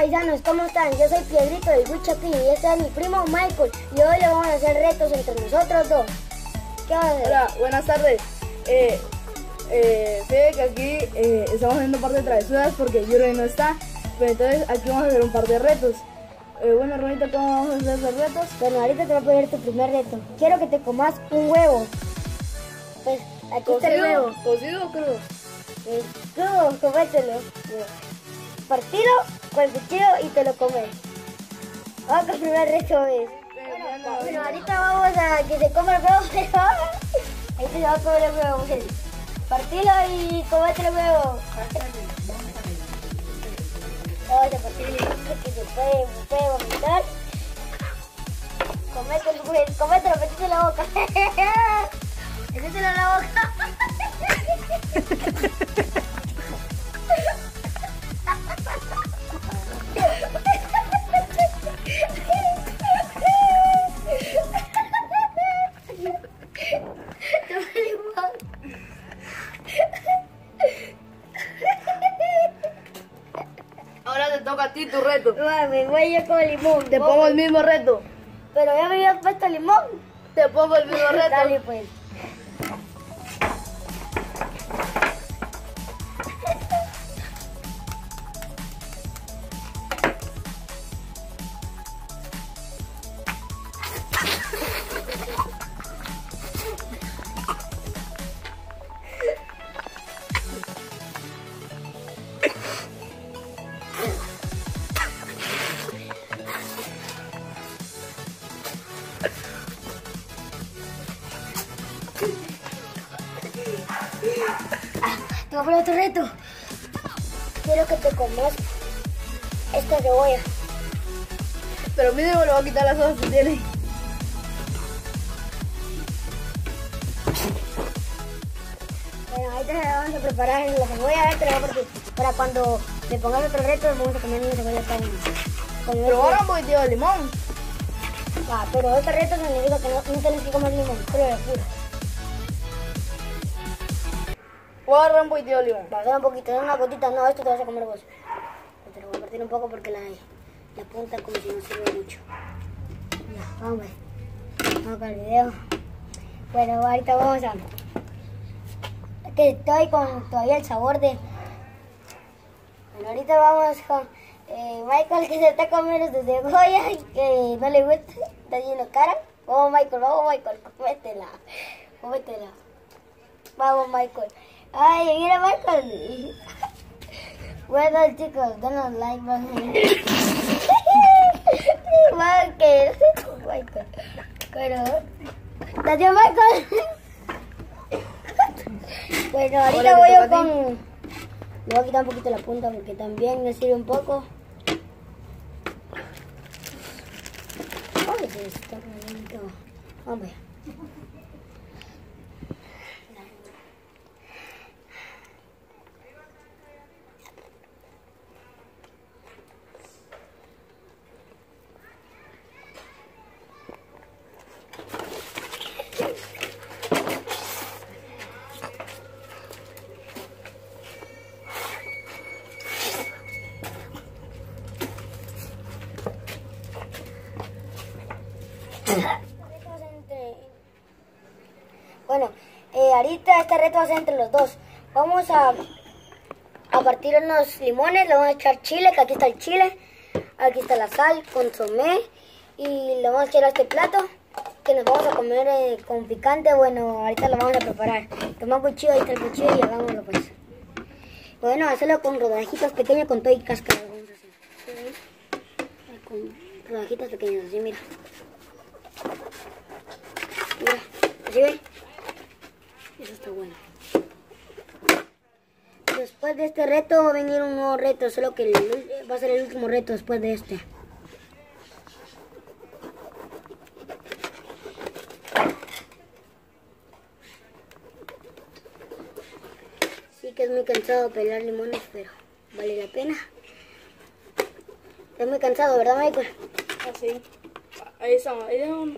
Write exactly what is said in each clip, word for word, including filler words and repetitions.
paisanos, ¿cómo están? Yo soy Piedrito del Wichapi y este es mi primo Michael y hoy le vamos a hacer retos entre nosotros dos. ¿Qué vamos a hacer? Hola, buenas tardes. Eh, eh, sé que aquí eh, estamos haciendo un par de travesuras porque Yuri no está, pero entonces aquí vamos a hacer un par de retos. Eh, bueno, Ronita, ¿cómo vamos a hacer los retos? Bueno, ahorita te voy a poner tu primer reto. Quiero que te comas un huevo. Pues aquí está el huevo. ¿Cocido o crudo? Eh, Crudo, comételo. Partilo con el cuchillo y te lo comes. Vamos con el primer reto es. Bueno, bueno, ahorita vamos a que se coma el huevo, pero ahí te va a comer el huevo. Mujer. Partilo y comete el huevo. Vamos a partir que se puede, puede vomitar. Comételo, mujer. Comételo, metete en la boca. Métetelo en la boca. Ahora te toca a ti tu reto. Me voy yo con limón. Te pongo el mismo reto. Pero ya me habías puesto limón. Te pongo el mismo reto. Dale pues. Te voy a poner otro reto. Quiero que te comas esta cebolla. Pero mínimo le voy a quitar las hojas que tiene. Bueno, ahí te vamos a preparar la cebolla extra porque para cuando le pongas otro reto vamos a comer una cebolla tan... Pero ahora un poquitito de limón. Ah, pero este reto significa que no, no tienes que comer limón, pero de pura. Voy a agarrar un poquitito de limón. Va a dar un poquito, una gotita, no, esto te vas a comer vos. Te lo voy a partir un poco porque la, la punta como si no sirve mucho. Ya, vamos a ver. Vamos con el video. Bueno, ahorita vamos a... Que estoy con todavía el sabor de... Bueno, ahorita vamos con eh, Michael que se está comiendo su cebolla y que no le gusta, está lleno cara. Vamos Michael, vamos Michael, cómetela, cómetela. Vamos Michael. Ay, mira Michael. Bueno chicos, denos like, Michael. Michael. Pero, ¿adiós Michael? Bueno, ahorita voy yo con... Le voy a quitar un poquito la punta porque también me sirve un poco. Ay, se está bonito. Vamos. Bueno, eh, ahorita este reto va a ser entre los dos. Vamos a, a partir unos limones, le vamos a echar chile, que aquí está el chile, aquí está la sal, consomé, y le vamos a echar a este plato, que nos vamos a comer eh, con picante. Bueno, ahorita lo vamos a preparar. Toma un cuchillo, ahí está el cuchillo y hagámoslo pues. Bueno, hacerlo con rodajitas pequeñas con todo y cáscara. Vamos a hacer. ¿Sí? Con rodajitas pequeñas, así, mira. Mira, ¿así ve? Eso está bueno. Después de este reto va a venir un nuevo reto, solo que el, va a ser el último reto después de este. Sí que es muy cansado pelar limones, pero vale la pena. Es muy cansado, ¿verdad, Michael? Ah, sí. Ahí estamos, ahí estamos.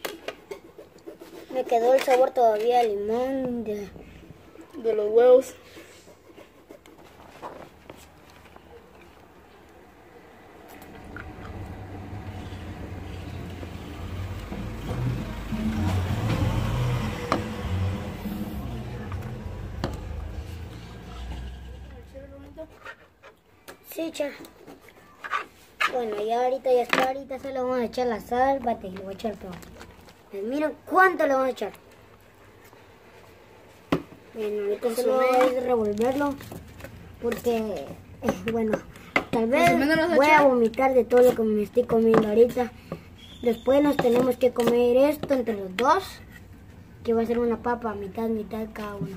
Me quedó el sabor todavía a limón de, de los huevos. salchicha. Bueno, ya ahorita ya está, ahorita solo vamos a echar la sal, bate, lo voy a echar todo. Pues miren cuánto le vamos a echar. Bueno, ahorita solo voy a revolverlo, porque, eh, bueno, tal vez voy a vomitar de todo lo que me estoy comiendo ahorita. Después nos tenemos que comer esto entre los dos, que va a ser una papa, mitad, mitad cada uno.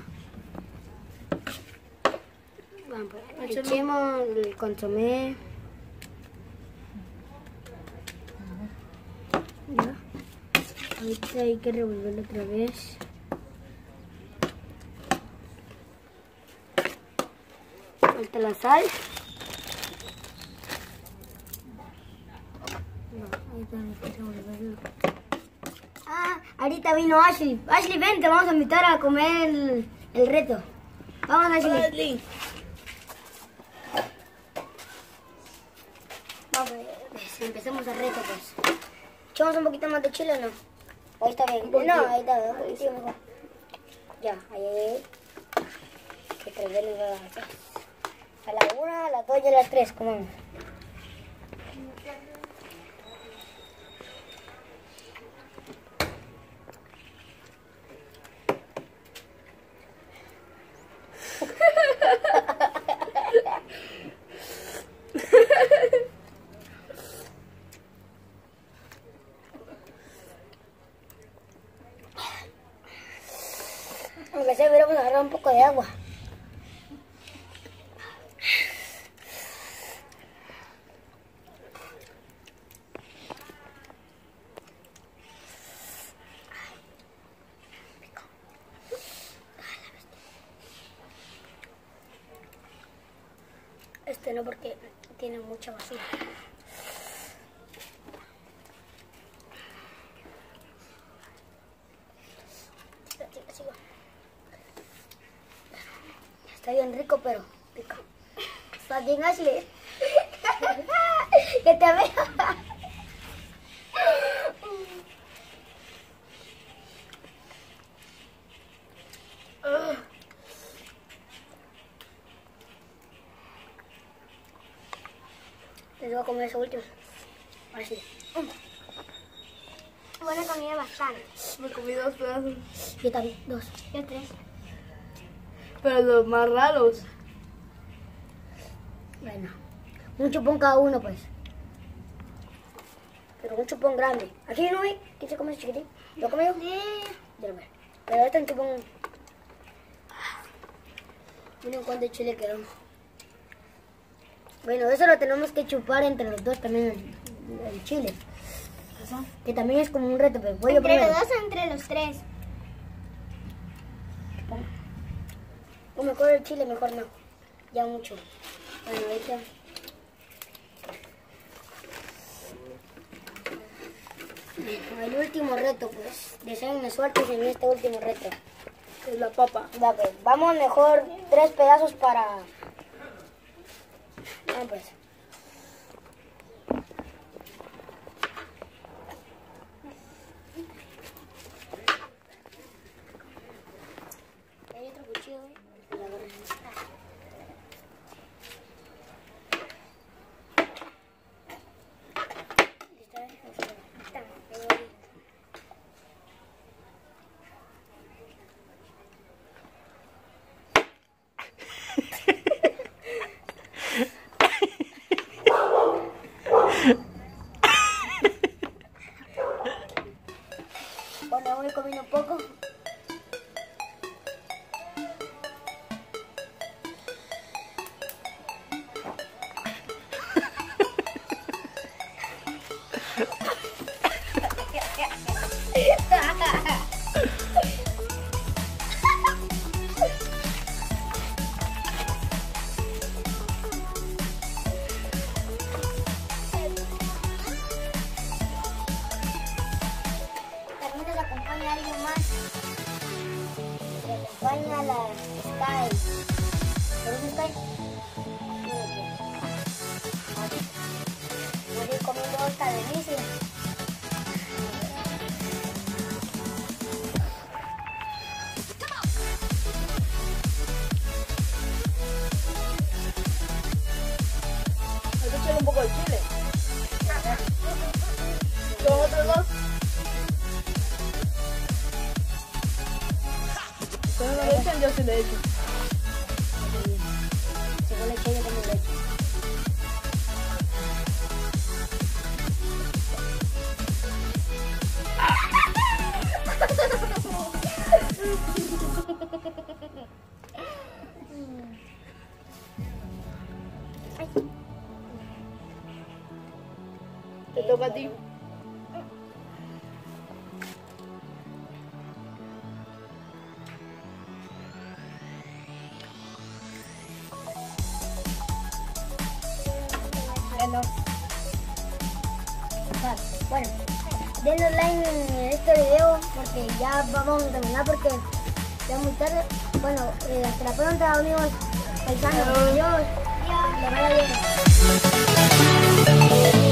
Vamos, pues, echemos el consomé. Ya. Ahorita hay que revolverlo otra vez. Falta la sal. No, ahorita hay que revolverlo. Ah, ahorita vino Ashley. Ashley, ven, te vamos a invitar a comer el, el reto. Vamos, Ashley. Ashley. Vamos, pues, empecemos el reto, pues. ¿Echamos un poquito más de chile o no? Ahí está bien. No, ahí está, un poquito mejor. Ya, ahí, ahí. Que prevenir a las a la una, a las dos y a las tres, comamos. Aunque sea, hubiéramos agarrado un poco de agua. Este no, porque tiene mucha basura. Está bien rico, pero pica. Está bien, Ashley. Que te vea. Les voy a comer eso último. Así. Buena comida bastante. Me comí dos pedazos. Yo también, dos. Yo tres. Pero los más raros. Bueno, un chupón cada uno, pues. Pero un chupón grande. Aquí no hay. ¿Quién se come ese chiquitín? ¿Lo comió? Sí. Yo lo veo. Pero este es un chupón. Miren cuánto chile quedó. Bueno, eso lo tenemos que chupar entre los dos también, el, el chile. Que también es como un reto, pero voy ¿Entre a los dos o entre los tres? O mejor el chile, mejor no. Ya mucho. Bueno, ahorita. El último reto, pues. Deseenme suerte en este último reto. Es la papa. Va, pues, vamos mejor tres pedazos para... Ah, pues. Hay otro cuchillo, ¿eh? La agarro. Listo, ¿eh? Está, ahí voy. Bueno, voy comiendo un poco. También nos acompaña alguien más. Nos acompaña la Sky. ¿Conoces Sky? No lo quiero. Voy a ir comiendo esta delicia. leche, de hecho. Si con leche, yo tengo leche. Te toca a ti. Bueno, bueno, denle like en este video porque ya vamos a terminar porque ya es muy tarde. Bueno, eh, hasta la pronta, amigos paisanos. Adiós. Adiós. Que vaya bien.